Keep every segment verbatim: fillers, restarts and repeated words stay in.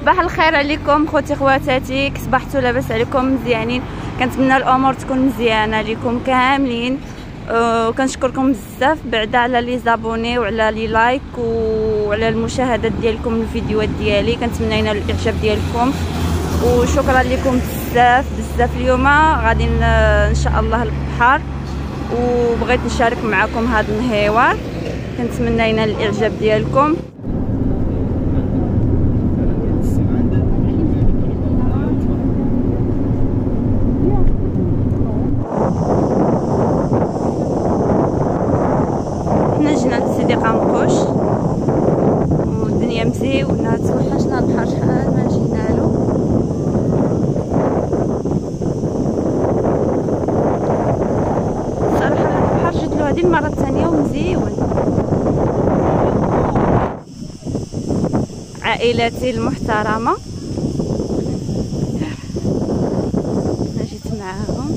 صباح الخير عليكم خوتي خواتاتي، كصبحتوا لاباس عليكم مزيانين؟ كنتمنى الامور تكون مزيانه ليكم كاملين، وكنشكركم بزاف بعدا على لي زابوني وعلى لي لايك وعلى المشاهدات ديالكم للفيديوهات ديالي. كنتمنى ينال الاعجاب ديالكم وشكرا لكم بزاف بزاف. اليوم غادي ان شاء الله للبحر وبغيت نشارك معكم هذا النهيوار، كنتمنى ينال الاعجاب ديالكم. حنا جينا لسيدي قنقوش والدنيا مزيونه، توحشنا البحر شحال ما جينا له. صراحه البحر جيت له هذه المره الثانيه ومزيون. عائلتي المحترمه انا جيت معاهم.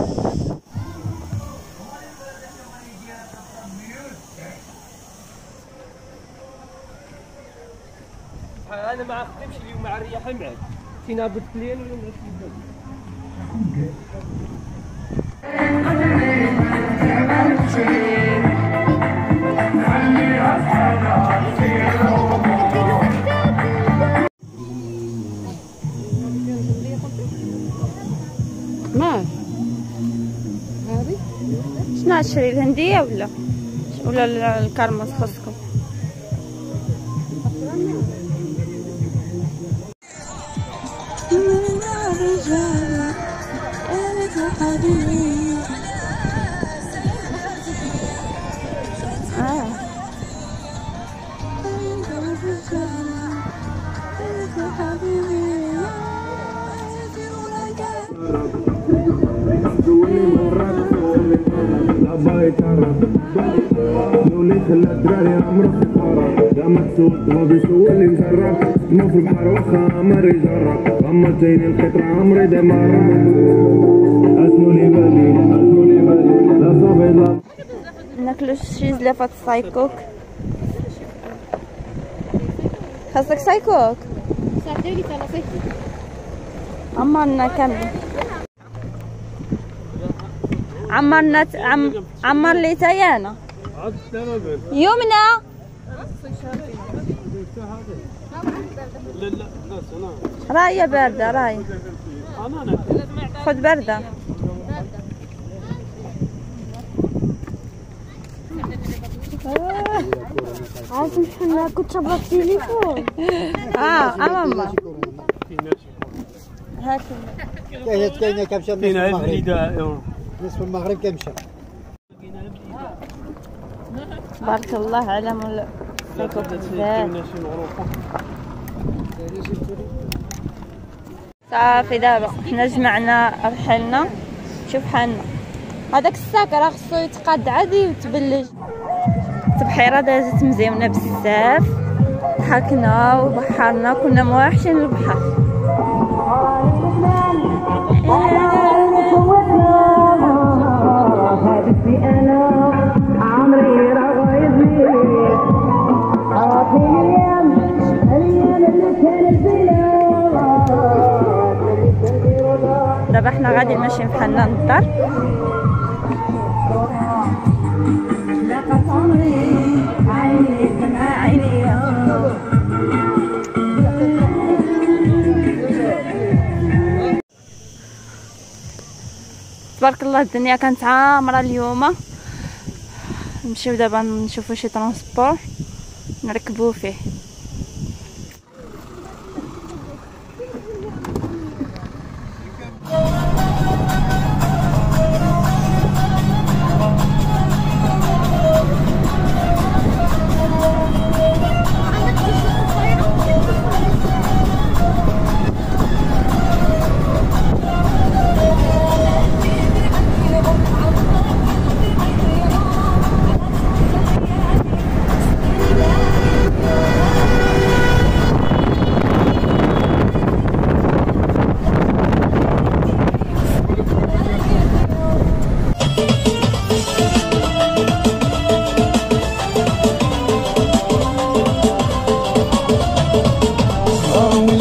انا ما خدمتش اليوم مع الرياحه معاك، فينا بد كليان ولا ماشي ما هذه شنو هالشري الهنديه ولا ولا الكرموس خصكم؟ اللي خلى الدراري عمرو في الفرح يا محسود ما بيسوى اللي مزرق ما في البحر واخا عمر يجرب غمضتيني القطرة عمري دمر اسمو لي بالي اسمو لي بالي لا صافي لا ناكلو شي زلافة صايكوك. خاصك صايكوك صافي تاع صايكوك عمرنا كامل. عمرنا عم عمر لي تايانا يمنى. رايه بارده رايه خذ بارده. عارف نحن كنت شابه التليفون. اه ماما هاك كاينه كاينه كبشه كاين المغرب نصف المغرب كبشه. تبارك الله على مول صايكوك بزاف. صافي دابا حنا جمعنا رحلنا. شوف حالنا هذاك الساك راه خصو يتقاد عادي وتبلج. التبحيره دازت مزيونه بزاف، ضحكنا وبحرنا كنا موحشين البحر. دابا حنا غادي ماشيين بحالنا للدار. تبارك الله الدنيا كانت عامره اليوم. نمشيو دابا نشوفو شي ترونسبور نركبو فيه.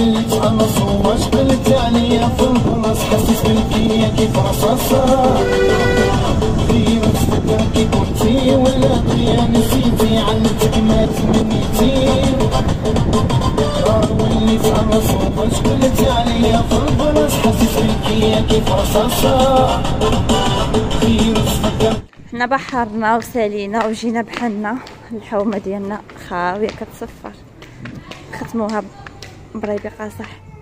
واللي تخلص وواش قلت عليا في الخلاص حسيت بالكيا كيف رصاصة دير تفكر كي كنتي ولا بيا نسيتي علمتك ما تمنيتي واللي تخلص وواش قلت عليا في الخلاص حسيت بالكيا كيف رصاصة دير تفكر. حنا بحرنا وسالينا وجينا بحالنا الحومه ديالنا خاويه كتصفر ختموها بريبي قاصح.